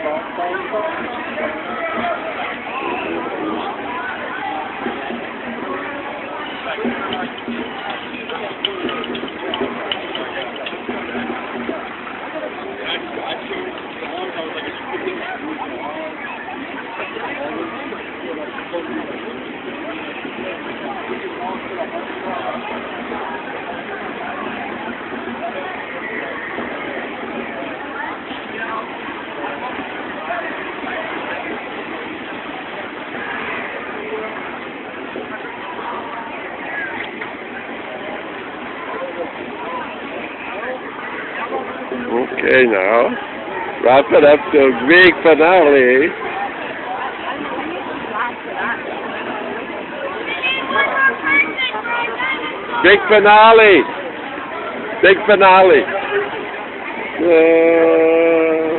Okay, now, wrap it up to a big finale. Big finale. Big finale.